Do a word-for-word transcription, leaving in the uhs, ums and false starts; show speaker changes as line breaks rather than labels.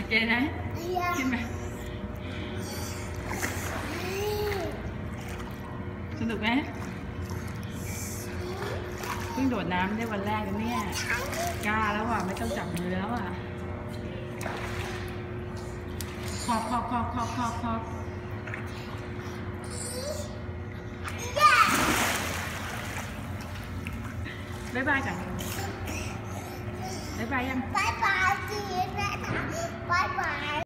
โอเคนะขึ้นมาสนุกไหมเพิ่งโดดน้ำได้วันแรกเนี่ยกล้าแล้วอ่ะไม่ต้องจับมือแล้วอ่ะขอบขอบขอบขอบขอบขอบบ๊ายบายกันบ๊ายบายยัง
บ๊ายบายจีนแม่นะบ๊ายบาย